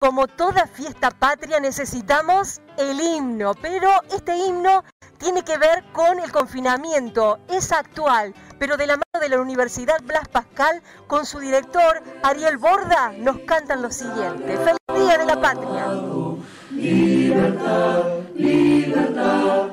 como toda fiesta patria necesitamos el himno, pero este himno tiene que ver con el confinamiento, es actual, pero de la mano de la Universidad Blas Pascal, con su director Ariel Borda, nos cantan lo siguiente. ¡Feliz Día de la Patria! Libertad, libertad,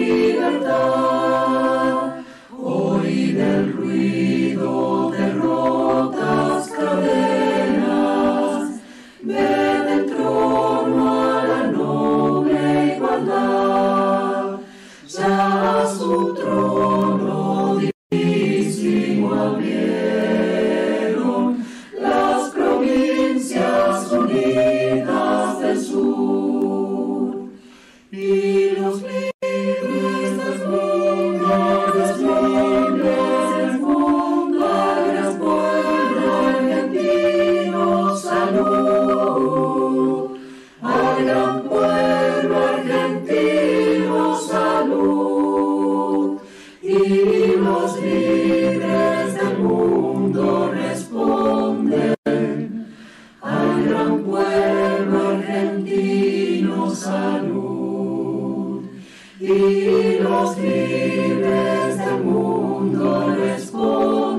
libertad. Hoy del ruido de rotas cadenas, ve del trono a la noble igualdad. Ya a su trono divísimo abrieron las provincias unidas del sur, y los libres del mundo, los libres del mundo, al gran pueblo argentino, salud. Al gran pueblo argentino, salud. Y los libres del mundo responden: al gran pueblo argentino, salud. Y los libres del mundo responden: